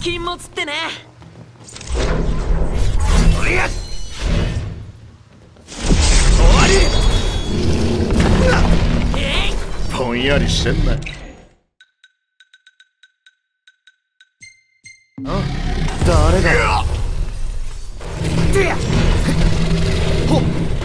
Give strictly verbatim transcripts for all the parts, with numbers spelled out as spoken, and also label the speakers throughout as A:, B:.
A: 禁物ってね。
B: とりあえず終わり。
A: えい。
B: ぼんやりしてんな。あ、誰だ。てやほっ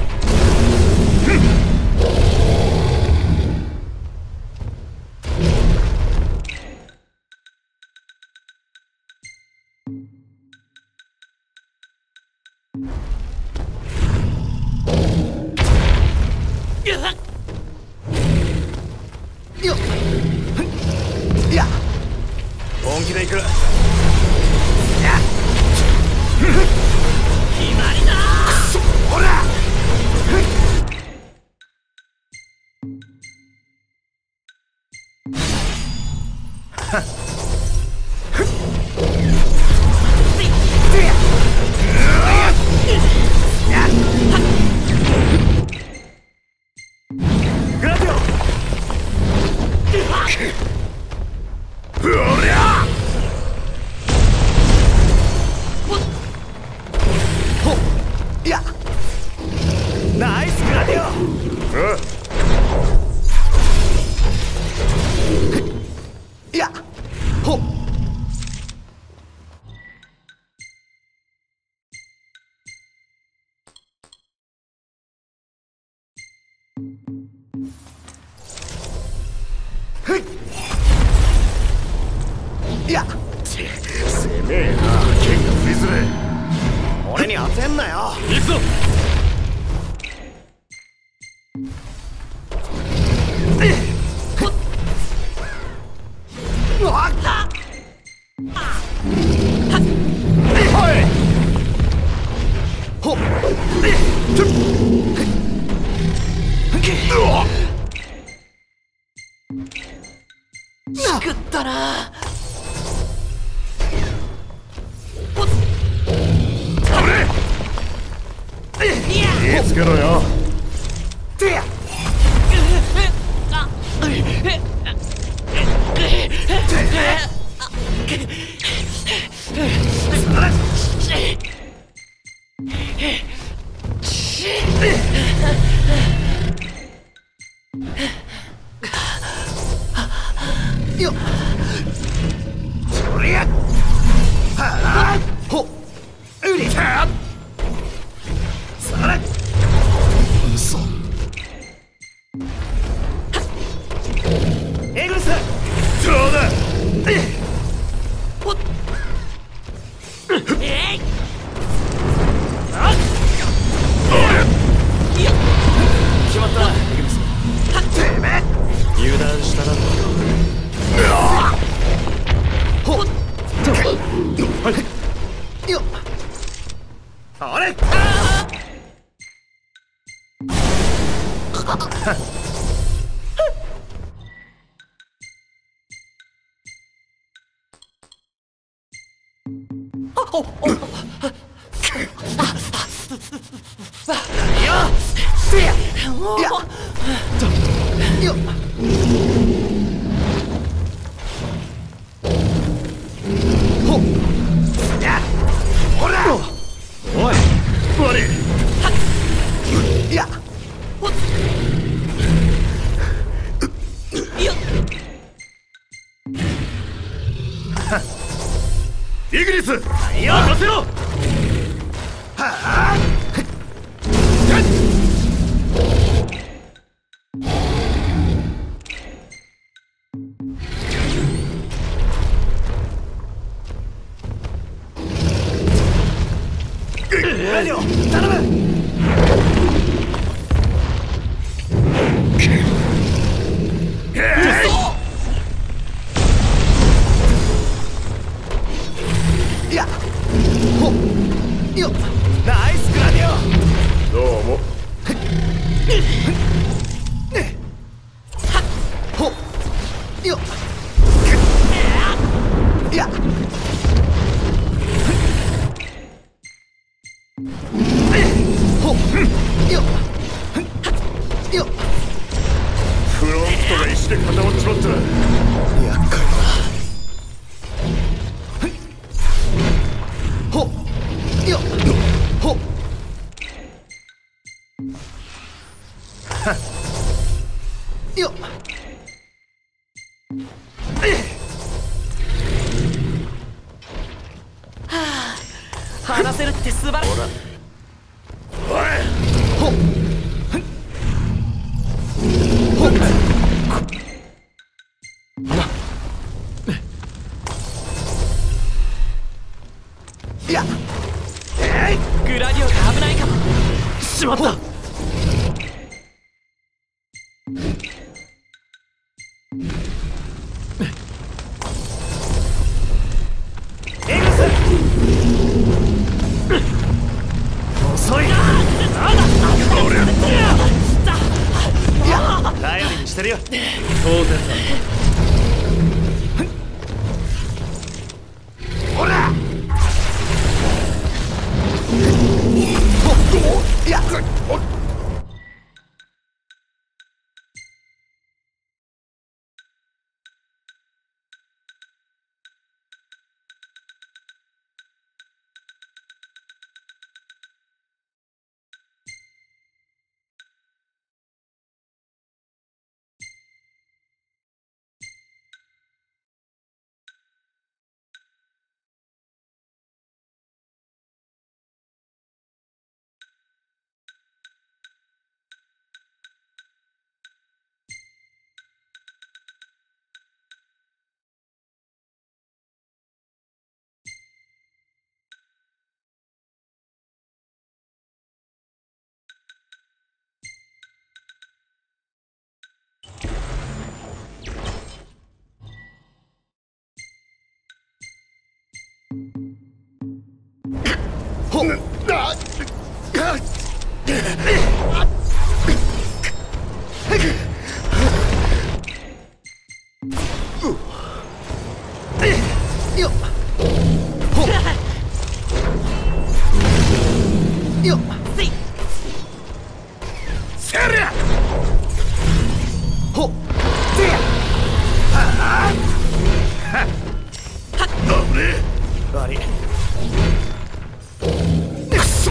B: よっいや本気で行く。決まりだ。ほらグラディオおりゃほっいやナイスグラディオいやほっいやせめえな。剣が振りずれ。俺に当てんなよ。行くぞ。わったおいほっ
A: しくったな。
B: 気をつけろよ。てやよっそりゃはあほっうりたさら嘘エグルスどうだ
A: おっえい
B: あっ
A: よっ
B: 決まったエグルスてめえ油断したな。ほっよっあれ
A: おお
B: よせやいやよほっやほらおい悪いいや
A: ほっよっ
B: イグリス任せろ。はあラジオ頼む。いやほっよっナイスグラディオ。どうもほっよっいやほっよっよっフロントが石で固まっちまった。厄介だな。 ほっよっほっはっよっ
A: 話せるって素晴らしい。
B: おいほっほっいやえい
A: グラディオが危ないかも。
B: しまったエグス遅いなこりゃいや頼りにしてるよ当然だほらいやほっあよっほっよっ
A: せい
B: せりゃほっせやはあはっはっ悪いくそ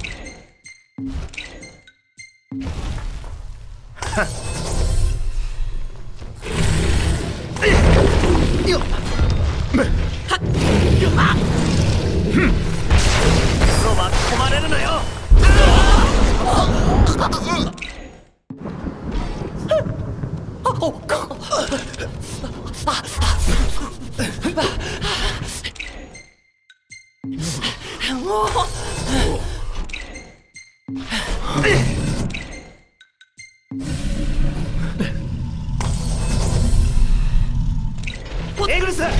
B: はっよっはっよっふんそう巻き込まれるのよエグルスあい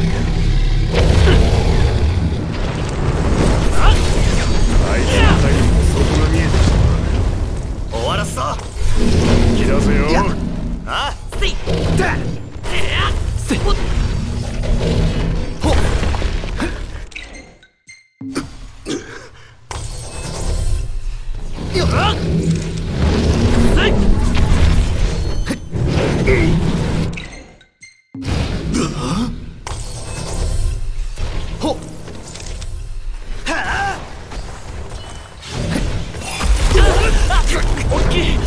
B: つの体にも底が見えてしまう終わらすぞ切らせよあ
A: せい
B: だ
A: せいほっ
B: ほっよっ
A: せい
B: ほっはあ
A: 大きい。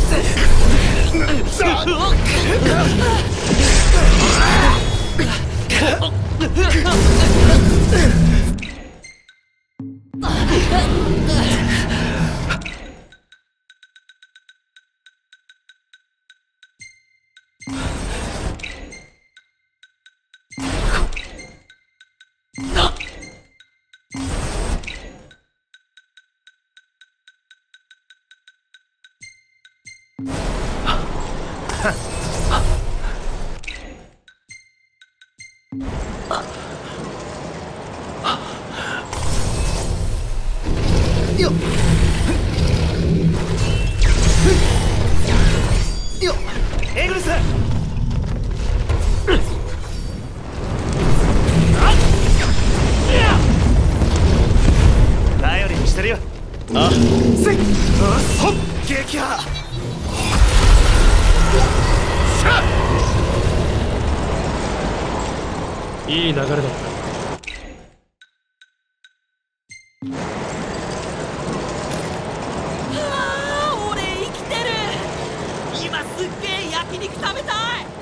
B: よっよっエグルス頼りにしてるよあせいほっ撃破
C: いい流れだった。
A: 焼肉食べたい。